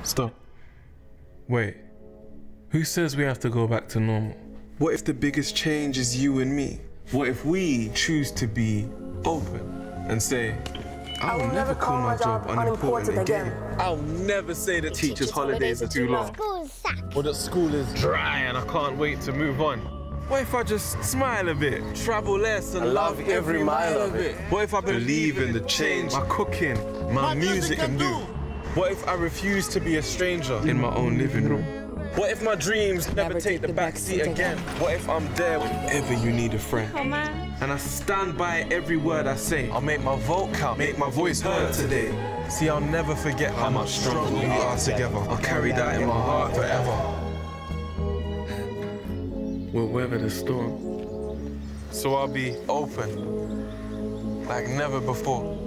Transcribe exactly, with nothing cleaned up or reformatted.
Stop. Wait. Who says we have to go back to normal? What if the biggest change is you and me? What if we choose to be open and say, I will never call my job unimportant again. I'll never say that teachers' holidays are too long. Or that school is dry and I can't wait to move on. What if I just smile a bit, travel less and love every mile of it? What if I believe in the change my cooking, my music can do? What if I refuse to be a stranger in my own living room? What if my dreams never, never take the back seat again? What if I'm there whenever you need a friend? Oh, man. And I stand by every word I say. I'll make my vote count, make my voice heard today. See, I'll never forget how much stronger we are together. I'll carry that in my heart forever. We'll weather the storm. So I'll be open like never before.